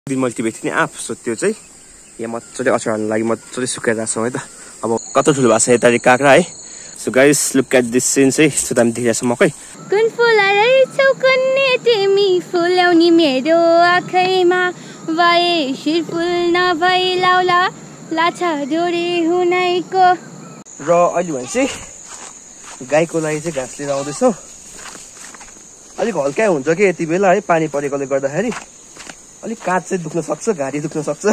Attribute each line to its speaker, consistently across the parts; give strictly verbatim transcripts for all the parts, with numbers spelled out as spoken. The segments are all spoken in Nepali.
Speaker 1: दिन मैले टिपेको थिएँ नि आफ, सो त्यो चाहिँ यहाँ मजाले अचार हाल्नु लागि मजाले सुकाएर राख्छौँ है त। अब कत्रो ठुलो भएको छ यता काँक्रा है। So guys look at this scene चाहिँ यस्तो दामी देखिरहेको छ मकै।
Speaker 2: कुन फुल रहेछौ कुन्ने तिमी फुल्याउनी मेरो आँखैमा भए शिर फुल नभई लाउला लाछा डोरी हुनाइको।
Speaker 1: र अहिले भने चाहिँ गाईको लागि चाहिँ घाँस लिएर आउँदैछौ। अलिक हल्का हुन्छ कि यति बेला है, पानी परेकोले गर्दाखेरि अलिक काँध चाहिँ दुख्न सक्छ, घाँटी दुख्न सक्छ।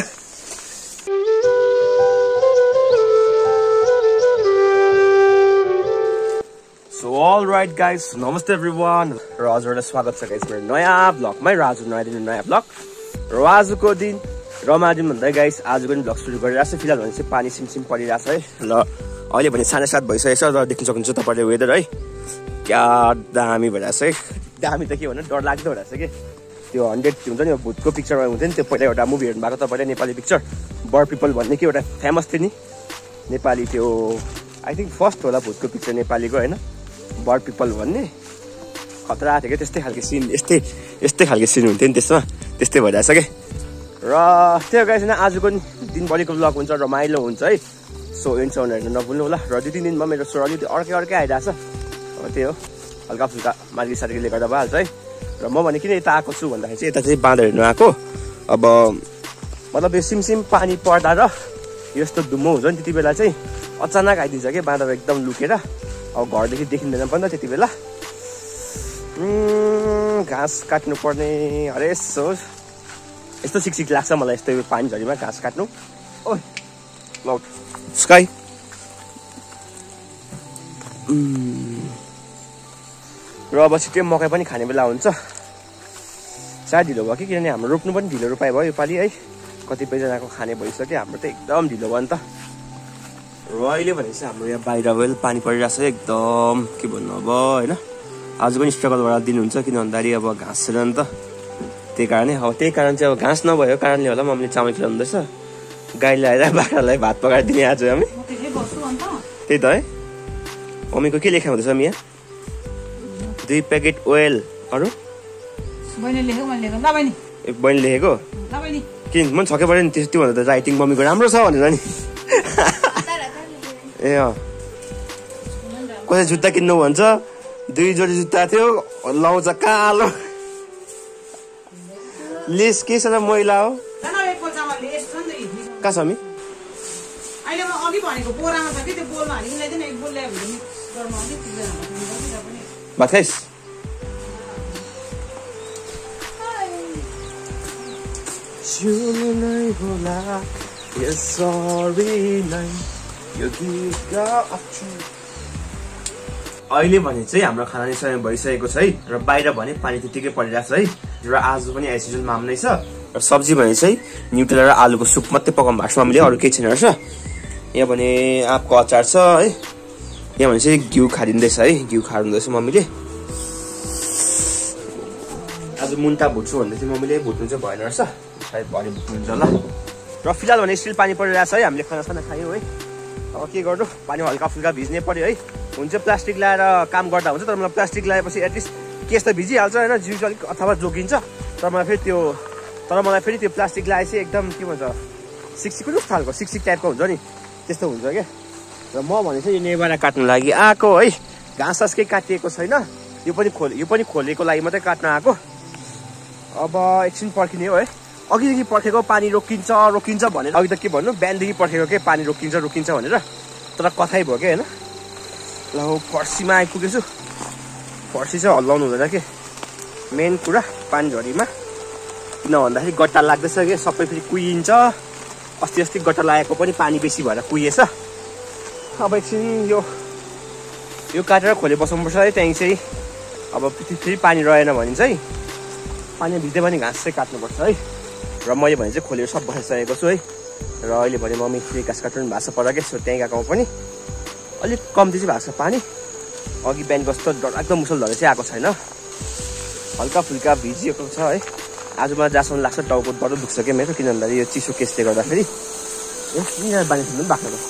Speaker 1: सो अल राइट गाइस, नमस्ते एभ्रिवान र हजुरहरूलाई स्वागत छ गाइस मेरो नयाँ ब्लगमै। र आज नयाँ दिन नयाँ ब्लग र आजको दिन रमाइलो दिन भन्दै गाइस आजको दिन ब्लग सुरु गरिरहेको छ। फिलहाल भने चाहिँ पानी सिमसिम परिरहेको छ है। ल अहिले भने साढे सात भइसकेको छ र देख्न सक्नुहुन्छ तपाईँले वेदर है, क्या दामी भइरहेको छ है। दामी त के भन्नु, डर लाग्दो भइरहेको छ कि त्यो हन्ड्रेड हुन्छ नि भूतको पिक्चरमा हुन्थ्यो नि, त्यो पहिला एउटा मुभी हेर्नु भएको तपाईँले, नेपाली पिक्चर बर्ड पिपल भन्ने के एउटा फेमस थियो नि नेपाली, त्यो आई थिङ्क फर्स्ट होला भूतको पिक्चर नेपालीको होइन, बर्ड पिपल भन्ने। खतरा थियो क्या त्यस्तै खालको सिन, यस्तै यस्तै खालको सिन हुन्थ्यो नि त्यसमा, त्यस्तै भइरहेको छ कि। र त्यो गाइस न आजको दिनभरिको ब्लग हुन्छ, रमाइलो हुन्छ है। सो एन्डसम्म हेर्नु नभुल्नु होला। र दुई तिन दिनमा मेरो स्वर अलिकति अर्कै अर्कै आइरहेको छ। अब त्यही हो, हल्का फुल्का मार्गी सार्गीले गर्दा भइहाल्छ है। र म भने किन यता आएको छु भन्दाखेरि चाहिँ यता चाहिँ बाँदर हेर्नु आएको। अब मतलब यो सिमसिम पानी पर्दा र यस्तो धुम्म हुन्छ नि त्यति बेला चाहिँ अचानक आइदिन्छ कि बाँदर एकदम लुकेर। अब घरदेखि देखिँदैन पनि त त्यति बेला। घाँस काट्नु पर्ने अरे सो यस्तो सिकसिक लाग्छ मलाई यस्तो यो पानी झरीमा घाँस काट्नु। ओ लाउड स्काई र अब छिट्टै मकै पनि खाने बेला हुन्छ। सायद ढिलो भयो कि, किनभने हाम्रो रोप्नु पनि ढिलो रोपाइ भयो योपालि है। कतिपयजनाको खाने भइसक्यो, हाम्रो त एकदम ढिलो भयो नि त। र अहिले भने चाहिँ हाम्रो यहाँ बाहिर वेल पानी परिरहेको छ एकदम, के भन्नु अब होइन। आज पनि स्ट्रगल भएर दिन हुन्छ, किन भन्दाखेरि अब घाँस छैन नि त, त्यही कारणै। अब त्यही कारण चाहिँ अब घाँस नभएको कारणले होला मम्मीले चामल खिलाउँदैछ, गाईलाई आएर बाख्रालाई भात पकाएर दिने आज हामी। त्यही त है, मम्मीको के लेखा हुँदैछ मिया? दुई प्याकेट ओइल। अरू बहिनी लेखेको किन मन छक्कै पऱ्यो नि, त्यो भन्दा त राइटिङ मम्मीको राम्रो छ भनेर नि। ए अँ, कसै जुत्ता किन्नु भन्छ, दुई जोडी जुत्ता थियो लाउँछ कालो लेस के छ र मैला हो। कहाँ छ मम्मी? भात खाइस्? अहिले भने चाहिँ हाम्रो खाना नै समय भइसकेको छ है। र बाहिर भने पानी त्यतिकै परिरहेको छ है। र आज पनि एज युजुअल माम नै छ। र सब्जी भने चाहिँ न्युटेला र आलुको सुप मात्रै पकाउनु भएको छ मम्मीले, अरू केही छैन रहेछ। यहाँ भने आँपको अचार छ है। यहाँ भने चाहिँ घिउ खारिँदैछ है, घिउ खारिँदैछ मम्मीले। आज मुन्टा भुट्छु भन्दै थियो मम्मीले, भुट्नु चाहिँ भएन रहेछ, सायद भरे भुट्नुहुन्छ होला। र फिलहाल भने स्टिल पानी परिरहेको छ है। हामीले खानासाना खायौँ है। अब के गर्नु, पानी हल्का फुल्का भिज्नै पर्यो है। हुन्छ प्लास्टिक लगाएर काम गर्दा हुन्छ, तर मलाई प्लास्टिक लगाएपछि एटलिस्ट केस त भिजिहाल्छ होइन, जिउ चाहिँ अलिक अथवा जोगिन्छ। तर मलाई फेरि त्यो तर मलाई फेरि त्यो प्लास्टिक लगाएपछि एकदम के भन्छ सिक्सिक कस्तो खालको सिक्सिक टाइपको हुन्छ नि, त्यस्तो हुन्छ क्या। र म भने चाहिँ यो नेभारा काट्नु लागि आएको है। घाँस सास केही काटिएको छैन, यो पनि खोले यो पनि खोलेको लागि मात्रै काट्न आएको। अब एकछिन पर्खिने हो है। अघिदेखि पर्खेको पानी रोकिन्छ रोकिन्छ भनेर, अघि त के भन्नु बिहानदेखि पर्खेको के पानी रोकिन्छ रोकिन्छ भनेर, तर कथाइ भयो क्या होइन। ल फर्सीमा आइपुगेछु। फर्सी चाहिँ हल्लाउनु हुँदैन कि मेन कुरा पानी झरीमा, किन भन्दाखेरि गट्टा लाग्दैछ कि सबै फेरि कुहिन्छ। अस्ति अस्ति गट्टा लागेको पनि पानी बेसी भएर कुहिएछ। अब एकछिन यो यो काटेर खोले बसाउनुपर्छ है। त्यहाँदेखि चाहिँ अब फेरि पानी रहेन भने चाहिँ पानी भित्रै पनि घाँस चाहिँ काट्नुपर्छ है। र मैले भने चाहिँ खोलेर सब बसाइसकेको छु है। र अहिले भने मम्मी फेरि घाँस काट्नु पनि भएको छ पर क्या, सो त्यहीँ गएकोमा पनि अलिक कम्ती चाहिँ भएको छ पानी। अघि बिहान जस्तो डरलाग्दो मुसलधारे चाहिँ आएको छैन, हल्का फुल्का भिजिएको छ है। आज मलाई जहाँसम्म लाग्छ टाउको डर दुख्छ क्या मेरो, किन भन्दाखेरि यो चिसो केसले गर्दाखेरि। यहाँ बानी सुन्नु पनि बाख्रा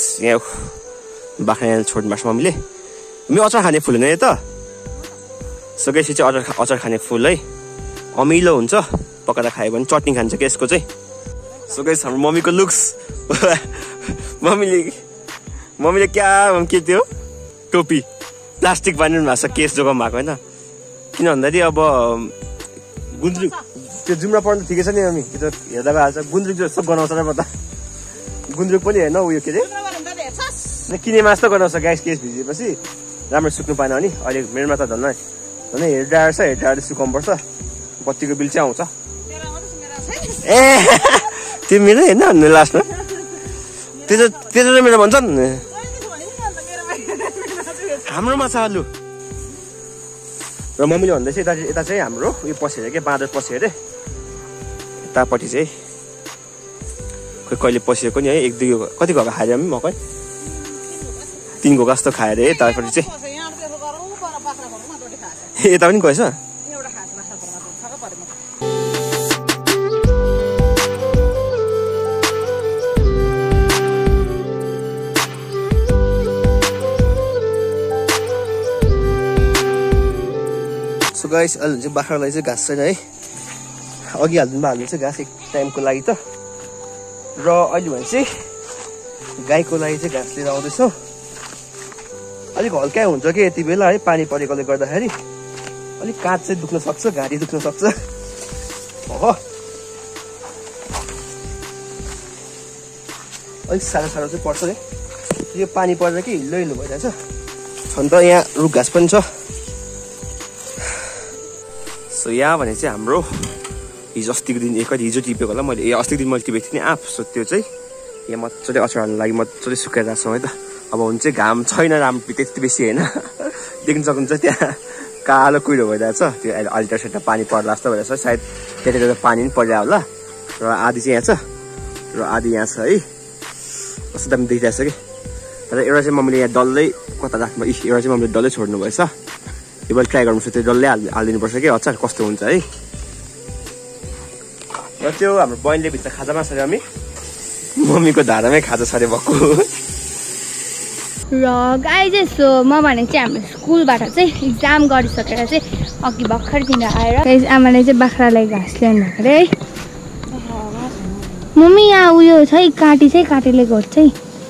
Speaker 1: यहाँ बाख्रा यहाँ छोड्नु भएको छ मम्मीले। मी अचार खाने फुलेन त सो गाइस यो चाहिँ अचार अचार खाने फुल है अमिलो हुन्छ पकाएर खायो भने चटनी खान्छ के यसको चाहिँ सो गाइस हाम्रो मम्मीको लुक्स मम्मीले मम्मीले क्या के थियो टोपी प्लास्टिक बानिनु भएको छ केस जोगाउनु भएको होइन किन भन्दाखेरि अब गुन्द्रुक त्यो जुम्रा पर्नु ठिकै छ नि मम्मी त्यो त हेर्दा भइहाल्छ गुन्द्रुक जस्तो गनाउँछ र त गुन्द्रुक पनि हेर्न उयो के अरे किने मास त गनाउँछ गाइस केस भिजेपछि राम्रो सुक्नु पाएन भने अहिले मेरोमा त झन् झन् हेर ड्रायर छ हेर ड्रायर सुकाउनु पर्छ बत्तीको बिल चाहिँ आउँछ ए त्यो मेरो हेर्न भन्नु लास्टमा त्यो त्यो त मेरो भन्छन् हाम्रोमा छ लु र मम्मीले भन्दैछ यता यता चाहिँ हाम्रो उयो पस्यो अरे के बाँदर पस्यो अरे यतापट्टि चाहिँ खोइ कहिले पसिएको नि है एक दुई कति घोगा खाएर पनि मकै तिन घोगा जस्तो खाएर है यतापट्टि चाहिँ यता पनि गएछ सो गाइस अहिले चाहिँ बाख्रालाई चाहिँ घाँस छैन है अघि हालिदिनु हाल्नु चाहिँ घाँस एक टाइमको लागि त र अहिले भने चाहिँ गाईको लागि चाहिँ घाँस लिएर आउँदैछौँ अलिक हल्का हुन्छ कि यति बेला है पानी परेकोले गर्दाखेरि अलिक काँध चाहिँ दुख्न सक्छ घाँटी दुख्न सक्छ हो अलिक साह्रो साह्रो चाहिँ पर्छ है यो पानी परेर कि हिल्लो हिल्लो भइरहेछ छन् त यहाँ रुख घाँस पनि छ सो यहाँ भने चाहिँ हाम्रो हिजो अस्तिको दिन एक हिजो टिपेको होला मैले ए अस्तिको दिन मैले टिपेको थिएँ नि आफ सो त्यो चाहिँ यहाँ मजाले अचार हाल्नु लागि मजाले सुकाइरहेको छौँ है त अब हुन्छ चाहिँ घाम छैन राम्रो त्यति बेसी होइन देख्न सक्नुहुन्छ त्यहाँ कालो कुहिरो भइरहेछ त्यो अहिले अल्टर सेल्टर पानी पर्ला जस्तो भइरहेछ सायद त्यतिखेर पानी पनि परिरहेको होला र आधी चाहिँ यहाँ छ र आधी यहाँ छ है कस्तो दामी देखिरहेछ कि तर एउटा चाहिँ मम्मीले यहाँ डल्लै कता राख्नु एउटा चाहिँ मम्मीले डल्लै छोड्नु भएछ यो मैले ट्राई गर्नुपर्छ त्यो डल्लै हाल हालिदिनुपर्छ कि अचार कस्तो हुन्छ है र त्यो हाम्रो बहिनीले भित्र खाजामा छ हामी मम्मीको धारामै खाजा छरे भएको
Speaker 2: र गाई चाहिँ सो म भने चाहिँ हाम्रो स्कुलबाट चाहिँ इक्जाम गरिसकेर चाहिँ अघि भर्खरतिर आएर आमाले चाहिँ बाख्रालाई घाँस ल्याउनु भएको अरे है मम्मी यहाँ उयो छ है काँटी चाहिँ काँटीले गर्छ है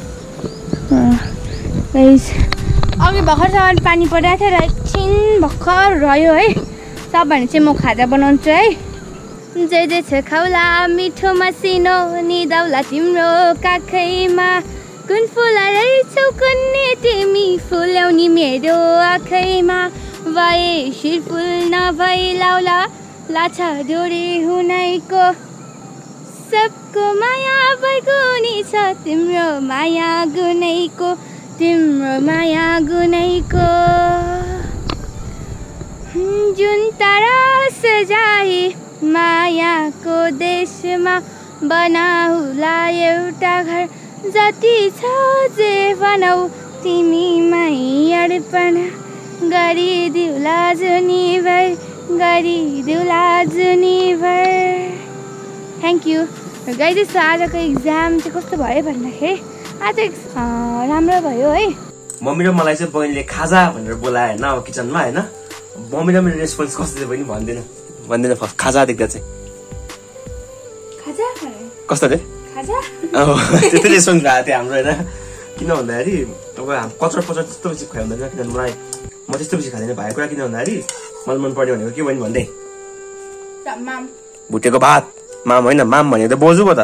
Speaker 2: अघि भर्खरसम्म पानी परिरहेको थियो र एकछिन भर्खर रह्यो है सब भने चाहिँ म खाजा बनाउँछु है जे जे छ खाउला मिठो मसिनो निदाउला तिम्रो काखैमा कुन फुल रहेछौ कुन्ने तिमी फुल्याउनी मेरो आँखैमा भए शिर फुल नभई लाउला लाछा डोरी हुनैको सबको माया बैगुनी छ तिम्रो माया गुनैको तिम्रो माया गुनैको जुन तारा सजाए मायाको देशमा बनाउला एउटा घर जति छ जे बनाऊ तिमीमै अर्पण गरिदिउला जुनीभर गरिदिउला जुनीभर थ्याङ्क यू गाइज सो आजको इक्जाम चाहिँ कस्तो भयो भन्दाखेरि आज राम्रो भयो है
Speaker 1: मम्मी र मलाई चाहिँ बहिनीले खाजा भनेर बोलायो होइन अब किचनमा होइन मम्मी र मेरो रेस्पोन्स कस्तो थियो पनि भन्दैन भन्दैन फर्स्ट खाजा देख्दा चाहिँ
Speaker 2: खाजा
Speaker 1: कस्तो रे
Speaker 2: खाजा
Speaker 1: त्यति रेस्पोन्स भएको थियो हाम्रो होइन किन भन्दाखेरि अब कचर पचर त्यस्तो बेसी खुवाइ हुँदैन किनभने मलाई म त्यस्तो बेसी खाँदैन भएको कुरा किन भन्दाखेरि मलाई मन पर्ने भनेको के बहिनी भन्दै भुटेको भात माम होइन माम भनेको त बोजू पो त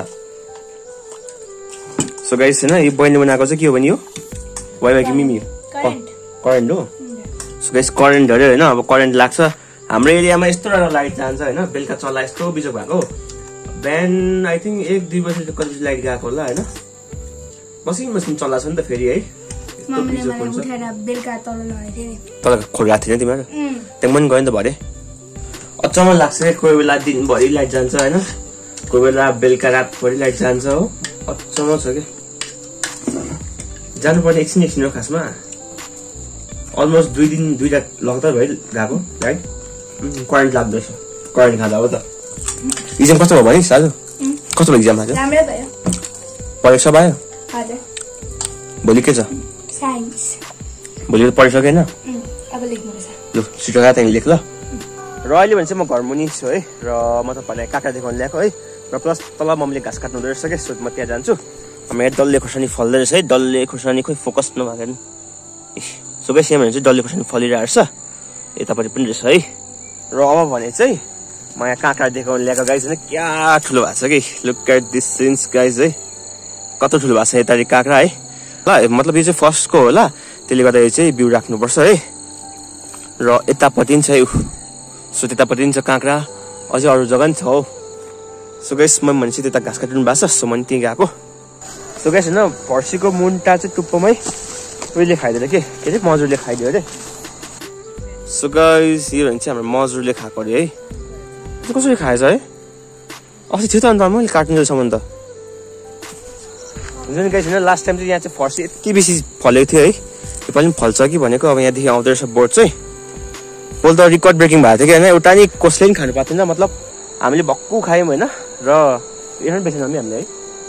Speaker 1: सो गाइस होइन यो बहिनीले बनाएको चाहिँ के हो भने यो वाइवाई कि मिमी करेन्ट हो सो गाइस करेन्ट अरे होइन अब करेन्ट लाग्छ हाम्रो एरियामा यस्तो राम्रो लाइट जान्छ होइन बेलुका चल्ला यस्तो बिजोग भएको बिहान आई थिङ्क एक दुई बजी कति लाइट गएको होला होइन मसिन मसिन चल्ला छ नि त फेरि है तल खोल गएको थिएन तिमीहरू त्यहाँ पनि गयो नि त भरे अचम्म लाग्छ कोही बेला दिनभरि लाइट जान्छ होइन कोही बेला बेलुका रातभरि लाइट जान्छ हो अचम्म छ कि जानुपर्ने एकछिन एकछिन हो खासमा अलमोस्ट दुई दिन दुई रात लगातार भयो गएको लाइट करेन्ट लाग्दैछ करेन्ट खाँदा हो त इक्जाम कस्तो भयो भने साजु कस्तो भयो इक्जाम आज परीक्षा भयो भोलि के छ भोलि त पढिसकेन लु छिटो गएर त्यहाँ लेख ल र अहिले भने चाहिँ म घर मुनि छु है र म तपाईँलाई काँक्रा देखाउन ल्याएको है र प्लस तल मम्मीले घाँस काट्नु हुँदो रहेछ क्या सो म त्यहाँ जान्छु हाम्रो यहाँ डल्ले खोर्सानी फल्दै रहेछ है डल्ले खोर्सानी खोइ फोकस नभएको नि सो गाइस यहाँ भने चाहिँ डल्ले खोर्सानी फलिरहेको छ यतापट्टि पनि रहेछ है र अब भने चाहिँ म यहाँ काँक्रा देखाउन ल्याएको गाइस होइन क्या ठुलो भएको छ कि look at this scenes guys है कस्तो ठुलो भएको छ यतापट्टि काँक्रा है ल मतलब यो चाहिँ फर्स्टको होला त्यसले गर्दा यो चाहिँ बिउ राख्नुपर्छ है र यतापट्टि पनि छ है सो त्यतापट्टि पनि छ काँक्रा अझै अरू जग्गा पनि छ हौ सो गाइस म भनेपछि त्यता घाँस काटिनु भएको छ सो म त्यहीँ गएको सो गाइस होइन फर्सीको मुन्टा चाहिँ टुप्पोमै उहिले खाइदियो के के अरे मजुरले खाइदियो अरे सो गाइस यो भने चाहिँ हाम्रो मजुरले खाएको अरे है कसरी खाएछ है अस्ति थियो त अन्त मैले काट्नुसम्म त हुन्छ नि गाइस होइन लास्ट टाइम चाहिँ यहाँ चाहिँ फर्सी यति बेसी फलेको थियो है यो पनि फल्छ कि भनेको अब यहाँदेखि आउँदो रहेछ बोर्ड चाहिँ बोल त रेकर्ड ब्रेकिङ भएको थियो कि होइन एउटा नि कसले पनि खानु पाएको थिएन मतलब हामीले भक्कु खायौँ होइन र यो पनि बेचेन हामी हामीले है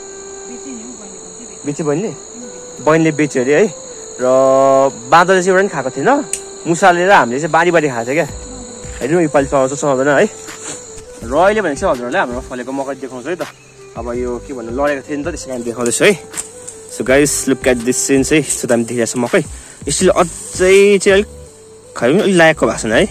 Speaker 1: बेच्यो बहिनीले बहिनीले बेच्यो अरे है र बाँदरले चाहिँ एउटा पनि खाएको थिएन मुसाले र हामीले चाहिँ बारी बारी खाएको थियो क्या हेर्नु योपालि चलाउँछ चलाउँदैन है र अहिले भने चाहिँ हजुरहरूलाई हाम्रो फलेको मकै देखाउँछु है त अब यो के भन्नु लडेको थियो नि त त्यसै कारण देखाउँदैछु है so guys look at this scenes है यस्तो दामी देखिरहेको छ मकै यसले अझै चाहिँ अलिक खै अलिक लागेको भएको छैन है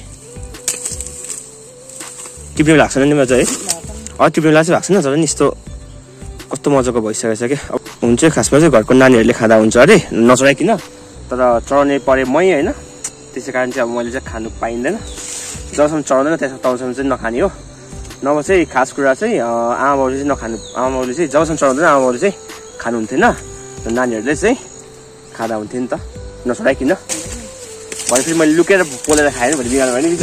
Speaker 1: टिप्ने लाग्छ नि मजा है अँ टिप्ने लाग्छ भएको छैन तर नि यस्तो कस्तो मजाको भइसकेको छ क्या अब हुन्छ खासमा चाहिँ घरको नानीहरूले खाँदा हुन्छ अरे नचढाइकन तर चढाउने परे मै होइन त्यसै कारण चाहिँ अब मैले चाहिँ खानु पाइँदैन जबसम्म चढाउँदैन त्यसमा तबसम्म चाहिँ नखाने हो नभए चाहिँ खास कुरा चाहिँ आमा बाउले चाहिँ नखानु आमा बाउले चाहिँ जबसम्म चढाउँदैन आमा बाउले चाहिँ खानुहुन्थेन र नानीहरूले चाहिँ खाँदा हुन्थ्यो नि त नचढाइकन भनेपछि मैले लुकेर पोलेर खाएँ भने बिगार भयो नि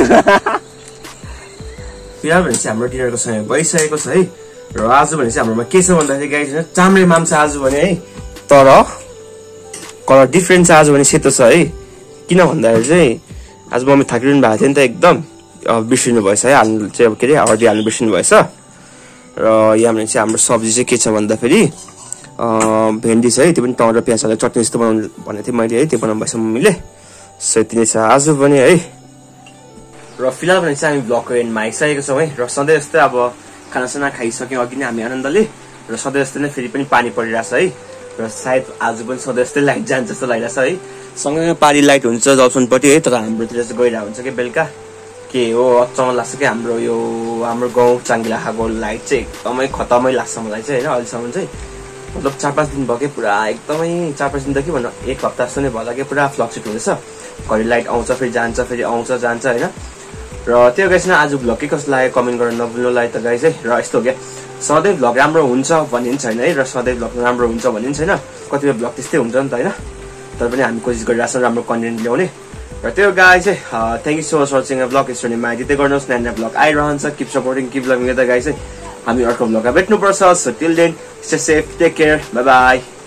Speaker 1: बिहार भने चाहिँ हाम्रो डिनरको समय भइसकेको छ है र आज भने चाहिँ हाम्रोमा के छ भन्दाखेरि गाइस चाम्रे माम्छ आज भने है तर कलर डिफ्रेन्ट छ आज भने सेतो छ है किन भन्दाखेरि चाहिँ आज मम्मी थाकिरहनु भएको थियो नि त एकदम बिर्सिनु भएछ है हाल्नु चाहिँ अब के अरे हर्दी हाल्नु बिर्सिनु भएछ र यहाँ भने चाहिँ हाम्रो सब्जी चाहिँ के छ भन्दाखेरि भेन्डी छ है त्यो पनि टमाटर प्याज हालेर चटनी जस्तो बनाउनु भनेको थिएँ मैले है त्यो बनाउनु भएछ मम्मीले सो यति नै छ आज पनि है र फिलहाल भने चाहिँ हामी भ्लगको एन्डमा आइसकेको छौँ है र सधैँ जस्तै अब खानासाना खाइसक्यौँ अघि नै हामी आनन्दले र सधैँ जस्तै नै फेरि पनि पानी परिरहेछ है र सायद आज पनि सधैँ जस्तै लाइट जान्छ जस्तो लागिरहेछ है सँगै पारी लाइट हुन्छ जलसनपट्टि है तर हाम्रोतिर चाहिँ गइरहेको हुन्छ कि बेलुका के हो अचम्म लाग्छ कि हाम्रो यो हाम्रो गाउँ चाङ्गिलाखाको लाइट चाहिँ एकदमै खतमै लाग्छ मलाई चाहिँ होइन अहिलेसम्म चाहिँ मतलब चार पाँच दिन भयो कि पुरा एकदमै चार पाँच दिन त के भन्नु एक हप्ता जस्तो नै भयो कि पुरा फ्लक्चुएट हुँदैछ घरि लाइट आउँछ फेरि जान्छ फेरि आउँछ जान्छ होइन र त्यो गाइस न आज भ्लग के कस्तो लाग्यो कमेन्ट गर्न नभुल्नु लाग्यो त गाइस है र यस्तो हो क्या सधैँ भ्लग राम्रो हुन्छ भन्ने पनि छैन है र सधैँ भ्लग राम्रो हुन्छ भन्ने पनि छैन कतिपय भ्लग त्यस्तै हुन्छ नि त होइन तर पनि हामी कोसिस गरिरहेको छौँ राम्रो कन्टेन्ट ल्याउने र त्यो गाइस चाहिँ thank you so much watching a vlog यसरी माया दिँदै गर्नुहोस् नयाँ नयाँ भ्लग आइरहन्छ किप सपोर्टिङ किप लभिङ त गाइस है हामी अर्को भ्लगमा भेट्नुपर्छ so till then stay safe take care bye by